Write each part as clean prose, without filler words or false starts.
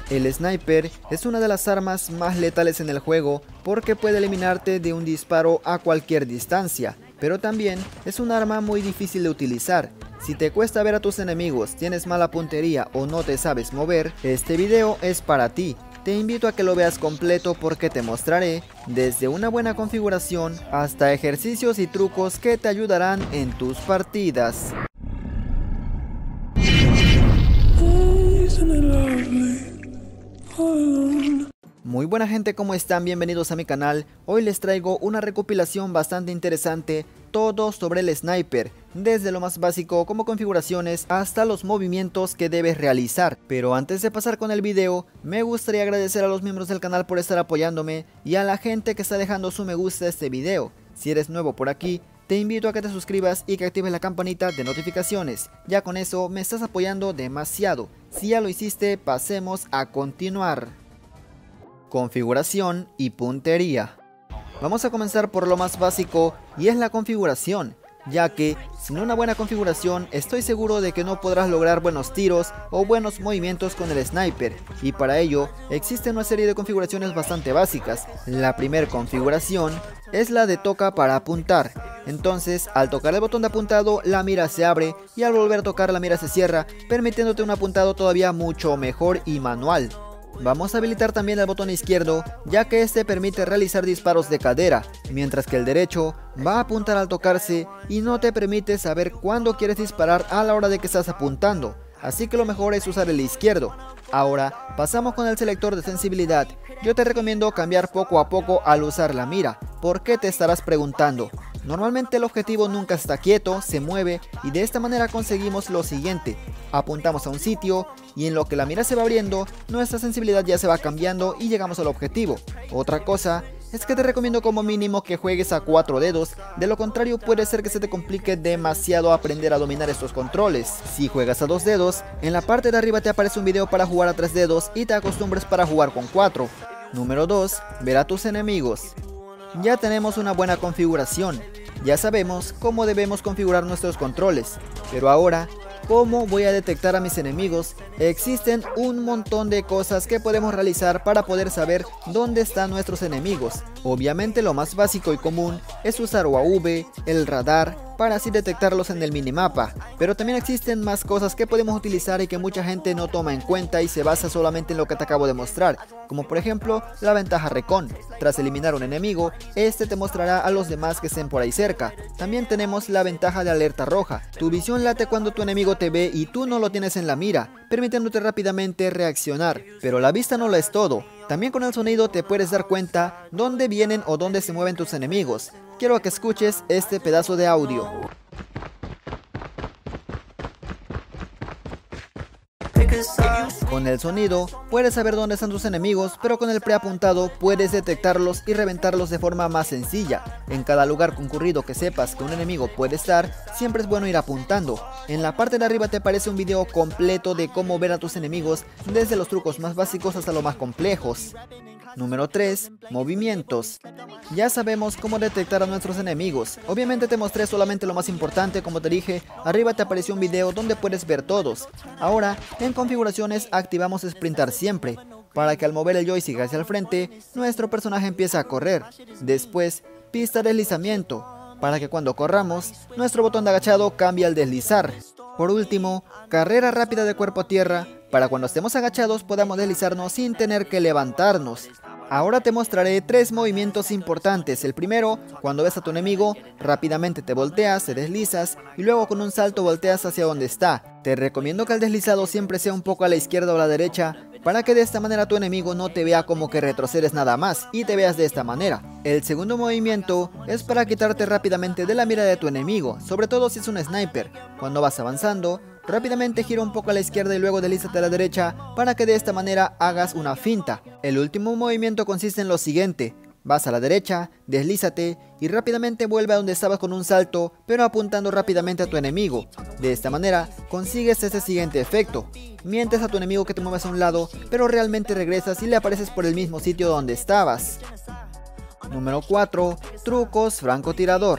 El sniper es una de las armas más letales en el juego porque puede eliminarte de un disparo a cualquier distancia, pero también es un arma muy difícil de utilizar. Si te cuesta ver a tus enemigos, tienes mala puntería o no te sabes mover, este video es para ti. Te invito a que lo veas completo porque te mostraré desde una buena configuración hasta ejercicios y trucos que te ayudarán en tus partidas. Muy buena gente, ¿cómo están? Bienvenidos a mi canal. Hoy les traigo una recopilación bastante interesante, todo sobre el sniper, desde lo más básico como configuraciones hasta los movimientos que debes realizar. Pero antes de pasar con el video, me gustaría agradecer a los miembros del canal por estar apoyándome y a la gente que está dejando su me gusta a este video. Si eres nuevo por aquí, te invito a que te suscribas y que actives la campanita de notificaciones. Ya con eso me estás apoyando demasiado. Si ya lo hiciste, pasemos a continuar. Configuración y puntería. Vamos a comenzar por lo más básico y es la configuración, ya que sin una buena configuración estoy seguro de que no podrás lograr buenos tiros o buenos movimientos con el sniper, y para ello existe una serie de configuraciones bastante básicas. La primera configuración es la de toca para apuntar. Entonces, al tocar el botón de apuntado, la mira se abre y al volver a tocar la mira se cierra, permitiéndote un apuntado todavía mucho mejor y manual. Vamos a habilitar también el botón izquierdo, ya que este permite realizar disparos de cadera, mientras que el derecho va a apuntar al tocarse y no te permite saber cuándo quieres disparar a la hora de que estás apuntando, así que lo mejor es usar el izquierdo. Ahora pasamos con el selector de sensibilidad. Yo te recomiendo cambiar poco a poco al usar la mira. ¿Por qué? Te estarás preguntando. Normalmente el objetivo nunca está quieto, se mueve, y de esta manera conseguimos lo siguiente: apuntamos a un sitio y en lo que la mira se va abriendo, nuestra sensibilidad ya se va cambiando y llegamos al objetivo. Otra cosa es que te recomiendo como mínimo que juegues a 4 dedos, de lo contrario puede ser que se te complique demasiado aprender a dominar estos controles. Si juegas a 2 dedos, en la parte de arriba te aparece un video para jugar a 3 dedos y te acostumbres para jugar con 4. Número 2. Ver a tus enemigos. Ya tenemos una buena configuración, ya sabemos cómo debemos configurar nuestros controles, pero ahora, ¿cómo voy a detectar a mis enemigos? Existen un montón de cosas que podemos realizar para poder saber dónde están nuestros enemigos. Obviamente lo más básico y común es usar UAV, el radar, para así detectarlos en el minimapa, pero también existen más cosas que podemos utilizar y que mucha gente no toma en cuenta y se basa solamente en lo que te acabo de mostrar, como por ejemplo la ventaja recon. Tras eliminar un enemigo, este te mostrará a los demás que estén por ahí cerca. También tenemos la ventaja de alerta roja. Tu visión late cuando tu enemigo te ve y tú no lo tienes en la mira, permitiéndote rápidamente reaccionar. Pero la vista no lo es todo. También con el sonido te puedes dar cuenta dónde vienen o dónde se mueven tus enemigos. Quiero que escuches este pedazo de audio. Con el sonido puedes saber dónde están tus enemigos, pero con el preapuntado puedes detectarlos y reventarlos de forma más sencilla. En cada lugar concurrido que sepas que un enemigo puede estar, siempre es bueno ir apuntando. En la parte de arriba te aparece un video completo de cómo ver a tus enemigos, desde los trucos más básicos hasta los más complejos. Número 3. Movimientos. Ya sabemos cómo detectar a nuestros enemigos. Obviamente te mostré solamente lo más importante, como te dije, arriba te apareció un video donde puedes ver todos. Ahora, en configuraciones activamos sprintar siempre, para que al mover el joystick hacia el frente, nuestro personaje empiece a correr. Después, pista de deslizamiento, para que cuando corramos, nuestro botón de agachado cambie al deslizar. Por último, carrera rápida de cuerpo a tierra, para cuando estemos agachados podamos deslizarnos sin tener que levantarnos. Ahora te mostraré 3 movimientos importantes. El primero, cuando ves a tu enemigo, rápidamente te volteas, te deslizas y luego con un salto volteas hacia donde está. Te recomiendo que el deslizado siempre sea un poco a la izquierda o a la derecha, para que de esta manera tu enemigo no te vea como que retrocedes nada más y te veas de esta manera. El segundo movimiento es para quitarte rápidamente de la mira de tu enemigo, sobre todo si es un sniper. Cuando vas avanzando, rápidamente gira un poco a la izquierda y luego deslízate a la derecha para que de esta manera hagas una finta. El último movimiento consiste en lo siguiente: vas a la derecha, deslízate y rápidamente vuelve a donde estabas con un salto, pero apuntando rápidamente a tu enemigo. De esta manera consigues este siguiente efecto: mientes a tu enemigo que te muevas a un lado, pero realmente regresas y le apareces por el mismo sitio donde estabas. Número 4. Trucos francotirador.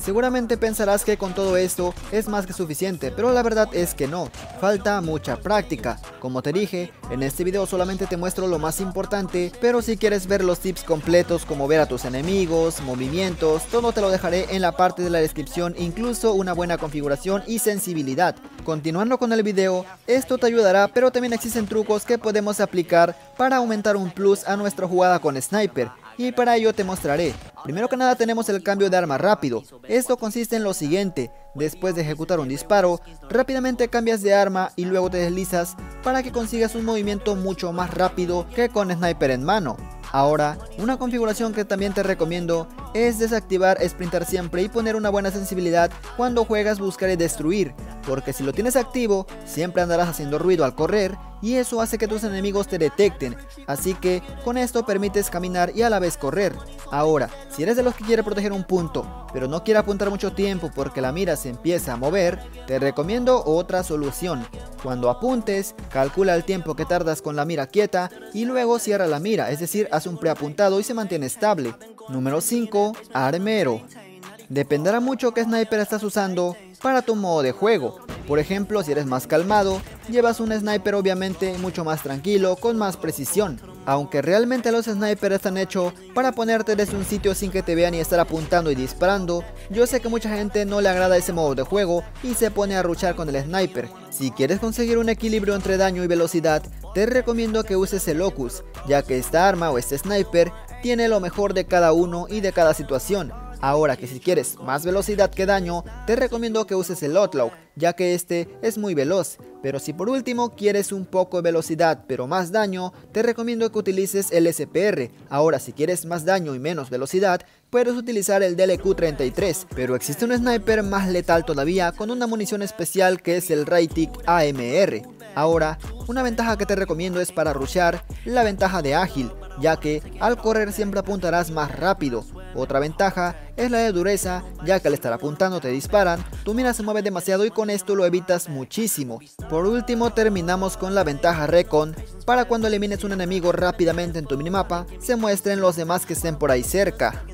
Seguramente pensarás que con todo esto es más que suficiente, pero la verdad es que no, falta mucha práctica. Como te dije, en este video solamente te muestro lo más importante, pero si quieres ver los tips completos como ver a tus enemigos, movimientos, todo te lo dejaré en la parte de la descripción, incluso una buena configuración y sensibilidad. Continuando con el video, esto te ayudará, pero también existen trucos que podemos aplicar para aumentar un plus a nuestra jugada con Sniper. Y para ello te mostraré. Primero que nada tenemos el cambio de arma rápido. Esto consiste en lo siguiente: después de ejecutar un disparo, rápidamente cambias de arma y luego te deslizas para que consigas un movimiento mucho más rápido que con Sniper en mano. Ahora, una configuración que también te recomiendo es desactivar sprintar siempre y poner una buena sensibilidad cuando juegas buscar y destruir, porque si lo tienes activo, siempre andarás haciendo ruido al correr y eso hace que tus enemigos te detecten, así que con esto permites caminar y a la vez correr. Ahora, si eres de los que quiere proteger un punto, pero no quiere apuntar mucho tiempo porque la mira se empieza a mover, te recomiendo otra solución. Cuando apuntes, calcula el tiempo que tardas con la mira quieta y luego cierra la mira, es decir, haz un preapuntado y se mantiene estable. Número 5. Armero. Dependerá mucho qué sniper estás usando para tu modo de juego. Por ejemplo, si eres más calmado, llevas un sniper obviamente mucho más tranquilo, con más precisión. Aunque realmente los snipers están hechos para ponerte desde un sitio sin que te vean y estar apuntando y disparando, yo sé que mucha gente no le agrada ese modo de juego y se pone a rushar con el sniper. Si quieres conseguir un equilibrio entre daño y velocidad, te recomiendo que uses el Locus, ya que esta arma o este sniper tiene lo mejor de cada uno y de cada situación. Ahora que si quieres más velocidad que daño, te recomiendo que uses el Outlaw, ya que este es muy veloz. Pero si por último quieres un poco de velocidad pero más daño, te recomiendo que utilices el SPR. Ahora si quieres más daño y menos velocidad, puedes utilizar el DLQ-33, pero existe un sniper más letal todavía con una munición especial que es el Raytic AMR. Ahora, una ventaja que te recomiendo es para rushear, la ventaja de ágil, ya que al correr siempre apuntarás más rápido. Otra ventaja es la de dureza, ya que al estar apuntando te disparan, tu mira se mueve demasiado y con esto lo evitas muchísimo. Por último terminamos con la ventaja Recon, para cuando elimines un enemigo rápidamente en tu minimapa, se muestren los demás que estén por ahí cerca.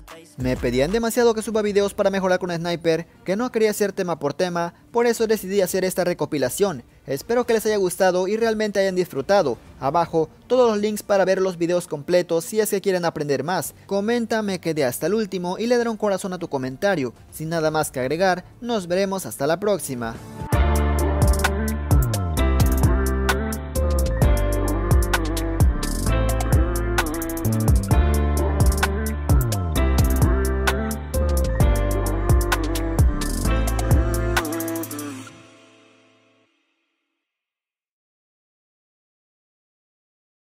Me pedían demasiado que suba videos para mejorar con Sniper, que no quería hacer tema por tema, por eso decidí hacer esta recopilación. Espero que les haya gustado y realmente hayan disfrutado. Abajo todos los links para ver los videos completos si es que quieren aprender más. Comenta, me quedé hasta el último y le daré un corazón a tu comentario. Sin nada más que agregar, nos veremos hasta la próxima.